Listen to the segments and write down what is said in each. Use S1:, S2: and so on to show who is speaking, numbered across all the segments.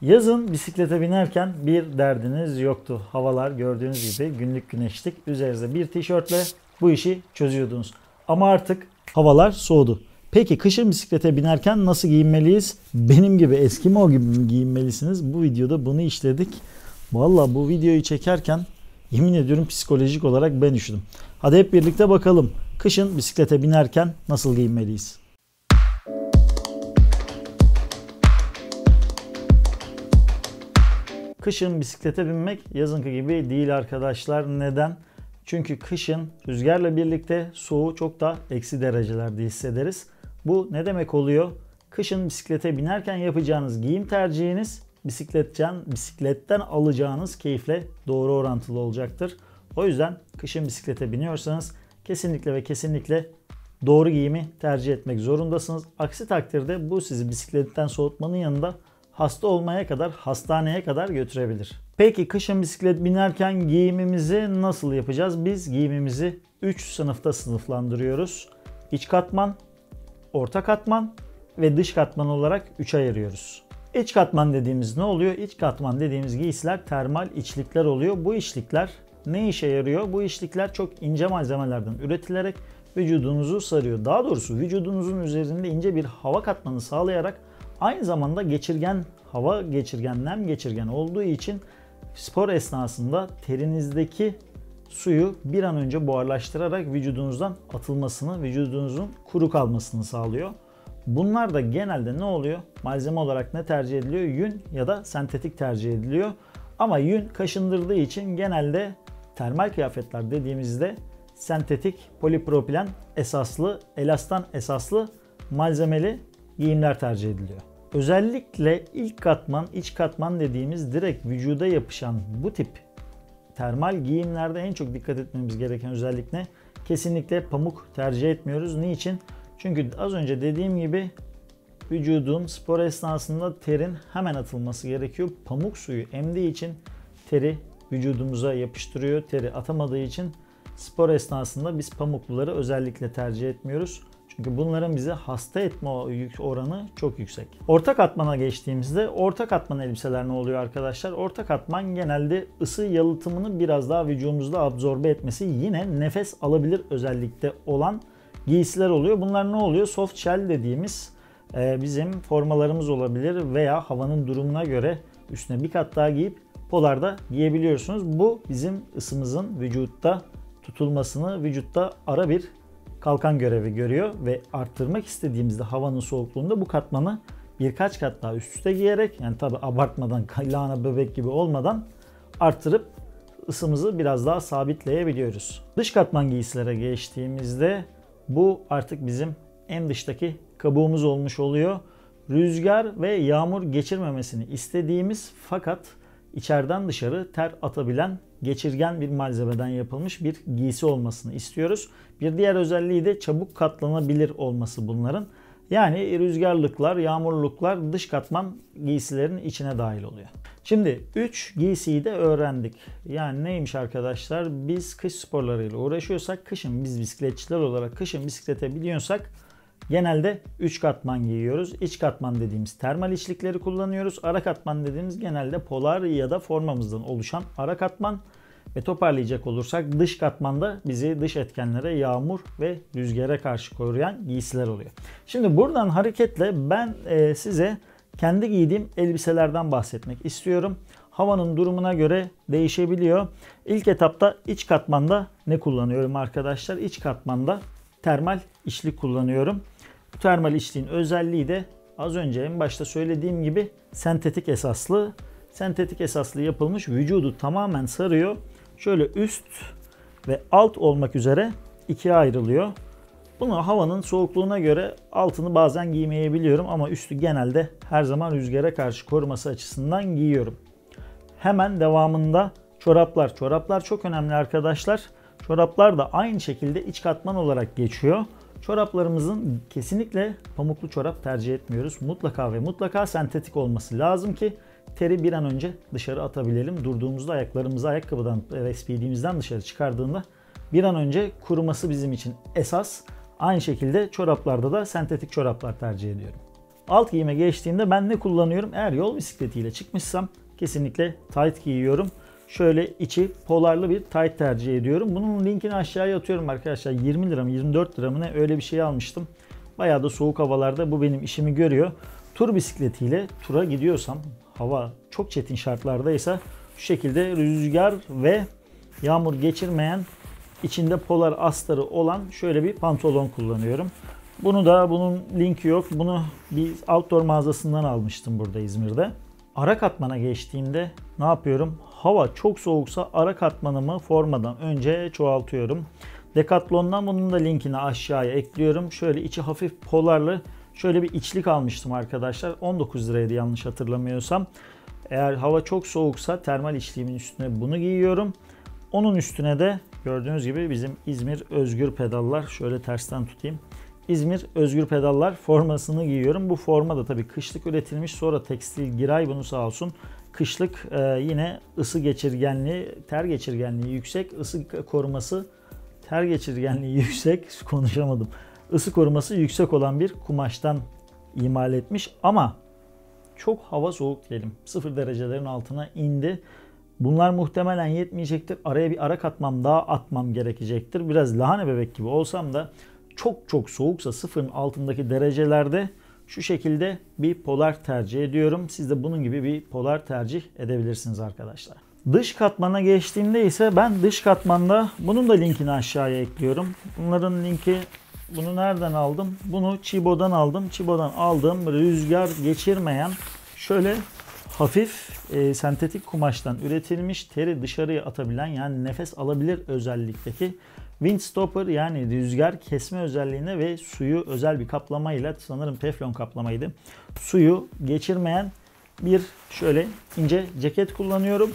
S1: Yazın bisiklete binerken bir derdiniz yoktu. Havalar gördüğünüz gibi günlük güneşlik. Üzerinize bir tişörtle bu işi çözüyordunuz. Ama artık havalar soğudu. Peki kışın bisiklete binerken nasıl giyinmeliyiz? Benim gibi Eskimo gibi giyinmelisiniz. Bu videoda bunu işledik. Vallahi bu videoyu çekerken yemin ediyorum psikolojik olarak ben üşüdüm. Hadi hep birlikte bakalım. Kışın bisiklete binerken nasıl giyinmeliyiz? Kışın bisiklete binmek yazınki gibi değil arkadaşlar. Neden? Çünkü kışın rüzgarla birlikte soğuğu çok da eksi derecelerde hissederiz. Bu ne demek oluyor? Kışın bisiklete binerken yapacağınız giyim tercihiniz bisikletten alacağınız keyifle doğru orantılı olacaktır. O yüzden kışın bisiklete biniyorsanız kesinlikle ve kesinlikle doğru giyimi tercih etmek zorundasınız. Aksi takdirde bu sizi bisikletten soğutmanın yanında hasta olmaya kadar, hastaneye kadar götürebilir. Peki kışın bisiklet binerken giyimimizi nasıl yapacağız? Biz giyimimizi 3 sınıfta sınıflandırıyoruz. İç katman, orta katman ve dış katman olarak 3'e ayırıyoruz. İç katman dediğimiz ne oluyor? İç katman dediğimiz giysiler termal içlikler oluyor. Bu içlikler ne işe yarıyor? Bu içlikler çok ince malzemelerden üretilerek vücudunuzu sarıyor. Daha doğrusu vücudunuzun üzerinde ince bir hava katmanı sağlayarak aynı zamanda hava geçirgen, nem geçirgen olduğu için spor esnasında terinizdeki suyu bir an önce buharlaştırarak vücudunuzdan atılmasını, vücudunuzun kuru kalmasını sağlıyor. Bunlar da genelde ne oluyor? Malzeme olarak ne tercih ediliyor? Yün ya da sentetik tercih ediliyor. Ama yün kaşındırdığı için genelde termal kıyafetler dediğimizde sentetik, polipropilen esaslı, elastan esaslı malzemeli giyimler tercih ediliyor. Özellikle ilk katman, iç katman dediğimiz direkt vücuda yapışan bu tip termal giyimlerde en çok dikkat etmemiz gereken özellik ne? Kesinlikle pamuk tercih etmiyoruz. Niçin? Çünkü az önce dediğim gibi vücudun spor esnasında terin hemen atılması gerekiyor. Pamuk suyu emdiği için teri vücudumuza yapıştırıyor. Teri atamadığı için spor esnasında biz pamukluları özellikle tercih etmiyoruz. Çünkü bunların bizi hasta etme oranı çok yüksek. Orta katmana geçtiğimizde orta katman elbiseler ne oluyor arkadaşlar? Orta katman genelde ısı yalıtımını biraz daha vücudumuzda absorbe etmesi, yine nefes alabilir özellikte olan giysiler oluyor. Bunlar ne oluyor? Soft shell dediğimiz bizim formalarımız olabilir veya havanın durumuna göre üstüne bir kat daha giyip polarda giyebiliyorsunuz. Bu bizim ısımızın vücutta tutulmasını, vücutta ara bir kalkan görevi görüyor ve arttırmak istediğimizde havanın soğukluğunda bu katmanı birkaç kat daha üst üste giyerek, yani tabi abartmadan, lahana bebek gibi olmadan arttırıp ısımızı biraz daha sabitleyebiliyoruz. Dış katman giysilere geçtiğimizde bu artık bizim en dıştaki kabuğumuz olmuş oluyor. Rüzgar ve yağmur geçirmemesini istediğimiz fakat içeriden dışarı ter atabilen geçirgen bir malzemeden yapılmış bir giysi olmasını istiyoruz. Bir diğer özelliği de çabuk katlanabilir olması bunların. Yani rüzgarlıklar, yağmurluklar dış katman giysilerin içine dahil oluyor. Şimdi 3 giysiyi de öğrendik. Yani neymiş arkadaşlar? Biz kış sporlarıyla uğraşıyorsak, kışın biz bisikletçiler olarak kışın bisiklete biniyorsak genelde 3 katman giyiyoruz. İç katman dediğimiz termal içlikleri kullanıyoruz. Ara katman dediğimiz genelde polar ya da formamızdan oluşan ara katman. Ve toparlayacak olursak dış katmanda bizi dış etkenlere, yağmur ve rüzgara karşı koruyan giysiler oluyor. Şimdi buradan hareketle ben size kendi giydiğim elbiselerden bahsetmek istiyorum. Havanın durumuna göre değişebiliyor. İlk etapta iç katmanda ne kullanıyorum arkadaşlar? İç katmanda termal içlik kullanıyorum. Bu termal içliğin özelliği de az önce en başta söylediğim gibi sentetik esaslı. Sentetik esaslı yapılmış, vücudu tamamen sarıyor. Şöyle üst ve alt olmak üzere ikiye ayrılıyor. Bunu havanın soğukluğuna göre altını bazen giymeyebiliyorum ama üstü genelde her zaman rüzgara karşı koruması açısından giyiyorum. Hemen devamında çoraplar. Çoraplar çok önemli arkadaşlar. Çoraplar da aynı şekilde iç katman olarak geçiyor. Çoraplarımızın kesinlikle pamuklu çorap tercih etmiyoruz. Mutlaka ve mutlaka sentetik olması lazım ki teri bir an önce dışarı atabilelim. Durduğumuzda ayaklarımızı ayakkabıdan ve SPD'mizden dışarı çıkardığında bir an önce kuruması bizim için esas. Aynı şekilde çoraplarda da sentetik çoraplar tercih ediyorum. Alt giyime geçtiğimde ben ne kullanıyorum? Eğer yol bisikletiyle çıkmışsam kesinlikle tight giyiyorum. Şöyle içi polarlı bir tight tercih ediyorum. Bunun linkini aşağıya atıyorum arkadaşlar. 20 lira mı 24 lira mı ne öyle bir şey almıştım. Bayağı da soğuk havalarda bu benim işimi görüyor. Tur bisikletiyle tura gidiyorsam, hava çok çetin şartlardaysa şu şekilde rüzgar ve yağmur geçirmeyen, içinde polar astarı olan şöyle bir pantolon kullanıyorum. Bunun linki yok. Bunu bir outdoor mağazasından almıştım burada İzmir'de. Ara katmana geçtiğimde ne yapıyorum? Hava çok soğuksa ara katmanımı formadan önce çoğaltıyorum. Decathlon'dan bunun da linkini aşağıya ekliyorum. Şöyle içi hafif polarlı şöyle bir içlik almıştım arkadaşlar. 19 liraydı yanlış hatırlamıyorsam. Eğer hava çok soğuksa termal içliğimin üstüne bunu giyiyorum. Onun üstüne de gördüğünüz gibi bizim İzmir Özgür Pedallar, şöyle tersten tutayım. İzmir Özgür Pedallar formasını giyiyorum. Bu forma da tabii kışlık üretilmiş. Sonra Tekstil Giray bunu sağ olsun. Kışlık yine ısı geçirgenliği, ter geçirgenliği yüksek, ısı koruması, ter geçirgenliği yüksek, konuşamadım. Isı koruması yüksek olan bir kumaştan imal etmiş ama çok hava soğuk diyelim. 0 derecelerin altına indi. Bunlar muhtemelen yetmeyecektir. Araya bir ara katmam daha atmam gerekecektir. Biraz lahana bebek gibi olsam da çok soğuksa sıfırın altındaki derecelerde şu şekilde bir polar tercih ediyorum. Siz de bunun gibi bir polar tercih edebilirsiniz arkadaşlar. Dış katmana geçtiğimde ise ben dış katmanda bunun da linkini aşağıya ekliyorum. Bunların linki, bunu nereden aldım? Bunu Chibo'dan aldım. Chibo'dan aldığım rüzgar geçirmeyen şöyle hafif sentetik kumaştan üretilmiş, teri dışarıya atabilen, yani nefes alabilir özellikteki windstopper, yani rüzgar kesme özelliğine ve suyu özel bir kaplamayla, sanırım teflon kaplamaydı, suyu geçirmeyen bir şöyle ince ceket kullanıyorum.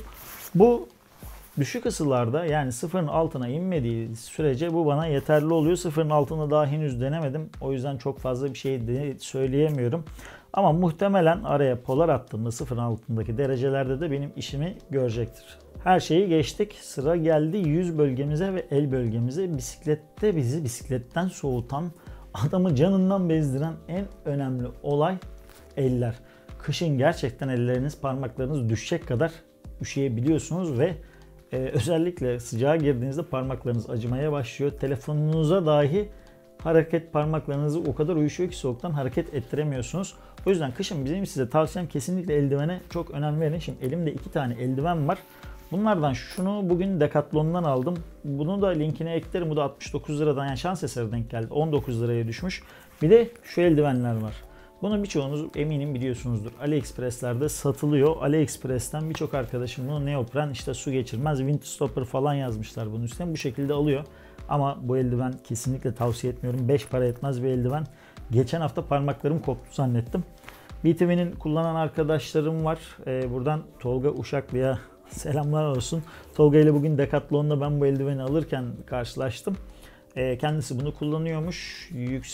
S1: Bu düşük ısılarda, yani sıfırın altına inmediği sürece bu bana yeterli oluyor. Sıfırın altında daha henüz denemedim. O yüzden çok fazla bir şey söyleyemiyorum. Ama muhtemelen araya polar attığımda sıfırın altındaki derecelerde de benim işimi görecektir. Her şeyi geçtik. Sıra geldi yüz bölgemize ve el bölgemize. Bisiklette bizi bisikletten soğutan, adamı canından bezdiren en önemli olay eller. Kışın gerçekten elleriniz, parmaklarınız düşecek kadar üşüyebiliyorsunuz ve özellikle sıcağa girdiğinizde parmaklarınız acımaya başlıyor. Telefonunuza dahi parmaklarınızı o kadar uyuşuyor ki soğuktan hareket ettiremiyorsunuz. O yüzden kışın bizim size tavsiyem kesinlikle eldivene çok önem verin. Şimdi elimde 2 tane eldiven var. Bunlardan şunu bugün Decathlon'dan aldım. Bunu da linkine eklerim. Bu da 69 liradan, yani şans eseri denk geldi. 19 liraya düşmüş. Bir de şu eldivenler var. Bunu birçoğunuz eminim biliyorsunuzdur. AliExpress'lerde satılıyor. AliExpress'ten birçok arkadaşım bunu neopren, işte su geçirmez, windstopper falan yazmışlar bunun üstüne. Bu şekilde alıyor. Ama bu eldiven kesinlikle tavsiye etmiyorum. 5 para etmez bir eldiven. Geçen hafta parmaklarım koptu zannettim. BTV'nin kullanan arkadaşlarım var. Buradan Tolga Uşaklı'ya selamlar olsun. Tolga ile bugün Decathlon'da ben bu eldiveni alırken karşılaştım. Kendisi bunu kullanıyormuş.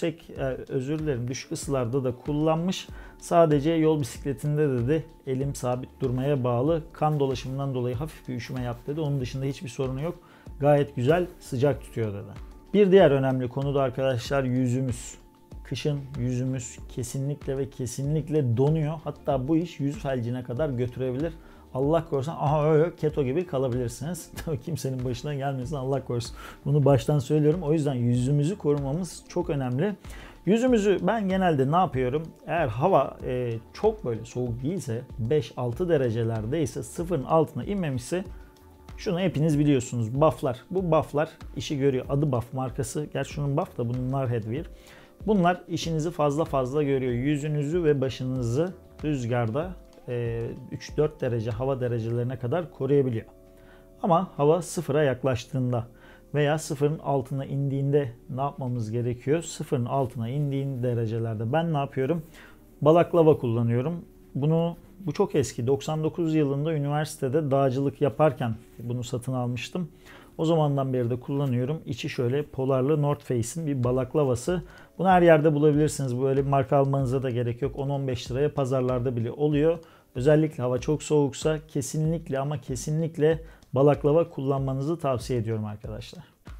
S1: Düşük ısılarda da kullanmış. Sadece yol bisikletinde dedi elim sabit durmaya bağlı. Kan dolaşımından dolayı hafif bir üşüme yaptı dedi. Onun dışında hiçbir sorunu yok. Gayet güzel sıcak tutuyor dedi. Bir diğer önemli konu da arkadaşlar yüzümüz. Kışın yüzümüz kesinlikle ve kesinlikle donuyor. Hatta bu iş yüz felcine kadar götürebilir. Allah korusun, öyle keto gibi kalabilirsiniz. Tabii kimsenin başına gelmesin, Allah korusun. Bunu baştan söylüyorum. O yüzden yüzümüzü korumamız çok önemli. Yüzümüzü ben genelde ne yapıyorum? Eğer hava çok böyle soğuk değilse, 5-6 derecelerdeyse, sıfırın altına inmemişse, şunu hepiniz biliyorsunuz, bufflar. Bu bufflar işi görüyor. Adı Buff markası. Gerçi şunun buff da bunun Headwear. Bunlar işinizi fazla görüyor. Yüzünüzü ve başınızı rüzgarda 3-4 derece hava derecelerine kadar koruyabiliyor. Ama hava sıfıra yaklaştığında veya sıfırın altına indiğinde ne yapmamız gerekiyor? Sıfırın altına indiğin derecelerde ben ne yapıyorum? Balaklava kullanıyorum. Bu çok eski. 99 yılında üniversitede dağcılık yaparken bunu satın almıştım. O zamandan beri de kullanıyorum. İçi şöyle polarlı North Face'in bir balaklavası. Bunu her yerde bulabilirsiniz. Böyle bir marka almanıza da gerek yok. 10-15 liraya pazarlarda bile oluyor. Özellikle hava çok soğuksa kesinlikle ama kesinlikle balaklava kullanmanızı tavsiye ediyorum arkadaşlar.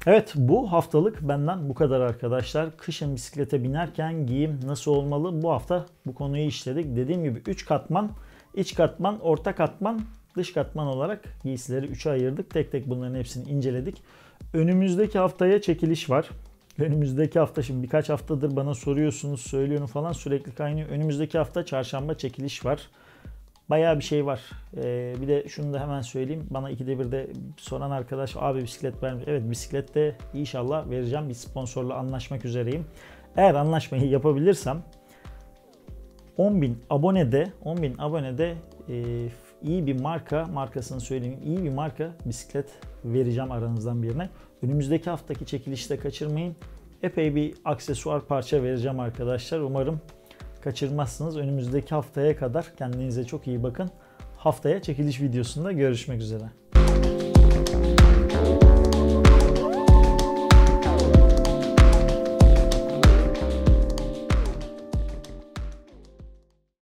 S1: Evet, bu haftalık benden bu kadar arkadaşlar. Kışın bisiklete binerken giyim nasıl olmalı? Bu hafta bu konuyu işledik. Dediğim gibi 3 katman, iç katman, orta katman, dış katman olarak giysileri 3'e ayırdık. Tek tek bunların hepsini inceledik. Önümüzdeki haftaya çekiliş var. Önümüzdeki hafta, şimdi birkaç haftadır bana soruyorsunuz, söylüyorum falan, sürekli kaynıyor. Önümüzdeki hafta çarşamba çekiliş var. Bayağı bir şey var. Bir de şunu da hemen söyleyeyim. Bana ikide bir de soran arkadaş, abi bisiklet vermiş. Evet, bisiklette inşallah vereceğim. Bir sponsorla anlaşmak üzereyim. Eğer anlaşmayı yapabilirsem 10.000 abonede iyi bir markasını söyleyeyim. İyi bir marka bisiklet vereceğim aranızdan birine. Önümüzdeki haftaki çekilişte kaçırmayın. Epey bir aksesuar parça vereceğim arkadaşlar. Umarım kaçırmazsınız. Önümüzdeki haftaya kadar kendinize çok iyi bakın. Haftaya çekiliş videosunda görüşmek üzere.